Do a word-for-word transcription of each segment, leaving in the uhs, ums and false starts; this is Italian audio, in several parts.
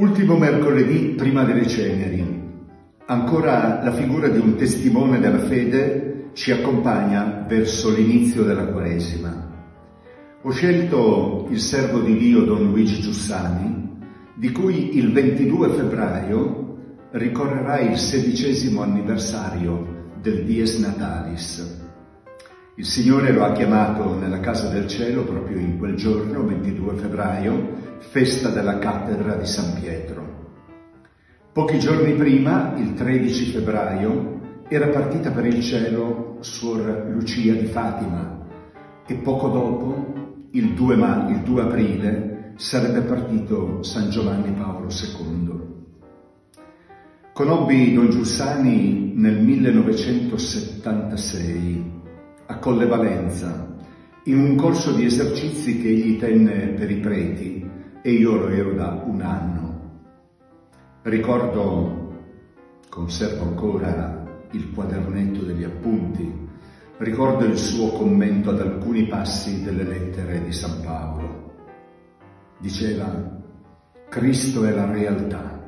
Ultimo mercoledì prima delle ceneri. Ancora la figura di un testimone della fede ci accompagna verso l'inizio della Quaresima. Ho scelto il servo di Dio Don Luigi Giussani, di cui il ventidue febbraio ricorrerà il sedicesimo anniversario del Dies Natalis. Il Signore lo ha chiamato nella Casa del Cielo proprio in quel giorno, ventidue febbraio, festa della cattedra di San Pietro. Pochi giorni prima, il tredici febbraio, era partita per il cielo Suor Lucia di Fatima e poco dopo, il due, ma- il due aprile, sarebbe partito San Giovanni Paolo secondo. Conobbi Don Giussani nel millenovecentosettantasei a Colle Valenza, in un corso di esercizi che egli tenne per i preti, e io lo ero da un anno. Ricordo, conservo ancora il quadernetto degli appunti, ricordo il suo commento ad alcuni passi delle lettere di San Paolo. Diceva: Cristo è la realtà.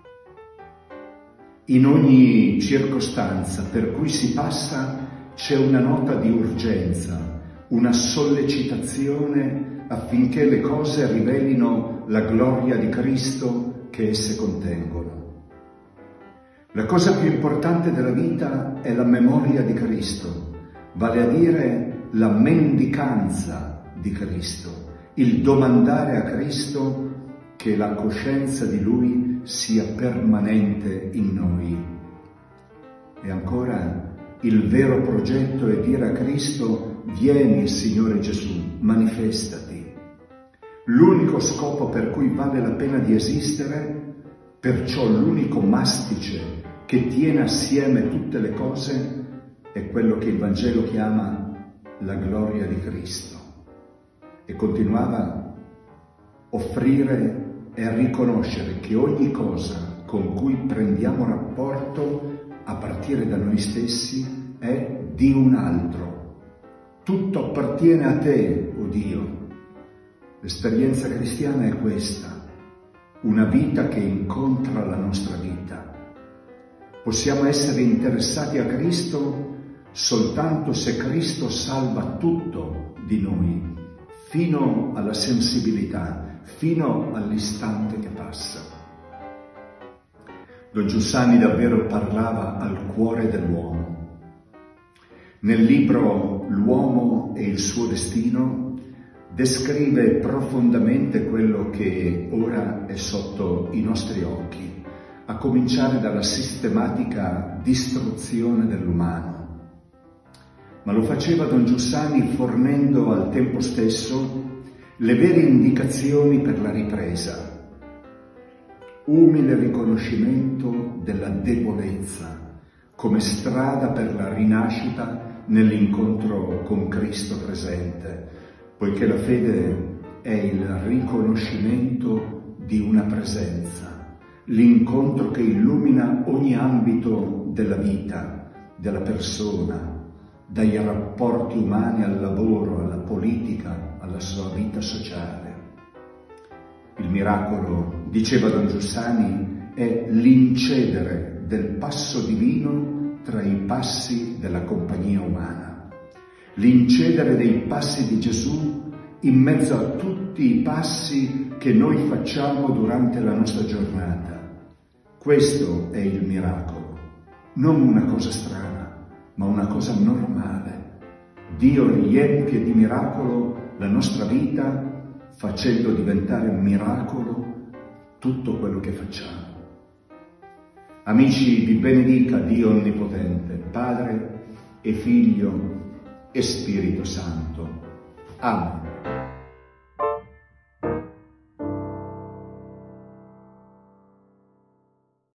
In ogni circostanza per cui si passa c'è una nota di urgenza, una sollecitazione affinché le cose rivelino la gloria di Cristo che esse contengono. La cosa più importante della vita è la memoria di Cristo, vale a dire la mendicanza di Cristo, il domandare a Cristo che la coscienza di Lui sia permanente in noi. E ancora, il vero progetto è dire a Cristo: vieni, Signore Gesù, manifestati. L'unico scopo per cui vale la pena di esistere, perciò l'unico mastice che tiene assieme tutte le cose, è quello che il Vangelo chiama la gloria di Cristo. E continuava: offrire e riconoscere che ogni cosa con cui prendiamo rapporto a partire da noi stessi è di un altro. Tutto appartiene a te, o Dio. L'esperienza cristiana è questa, una vita che incontra la nostra vita. Possiamo essere interessati a Cristo soltanto se Cristo salva tutto di noi, fino alla sensibilità, fino all'istante che passa. Don Giussani davvero parlava al cuore dell'uomo. Nel libro L'uomo e il suo destino descrive profondamente quello che ora è sotto i nostri occhi, a cominciare dalla sistematica distruzione dell'umano. Ma lo faceva Don Giussani fornendo al tempo stesso le vere indicazioni per la ripresa. Umile riconoscimento della debolezza come strada per la rinascita nell'incontro con Cristo presente, poiché la fede è il riconoscimento di una presenza, l'incontro che illumina ogni ambito della vita, della persona, dai rapporti umani al lavoro, alla politica, alla sua vita sociale. Il miracolo, diceva Don Giussani, è l'incedere del passo divino tra i passi della compagnia umana, l'incedere dei passi di Gesù in mezzo a tutti i passi che noi facciamo durante la nostra giornata. Questo è il miracolo, non una cosa strana, ma una cosa normale. Dio riempie di miracolo la nostra vita, facendo diventare un miracolo tutto quello che facciamo. Amici, vi benedica Dio Onnipotente, Padre e Figlio e Spirito Santo. Amen.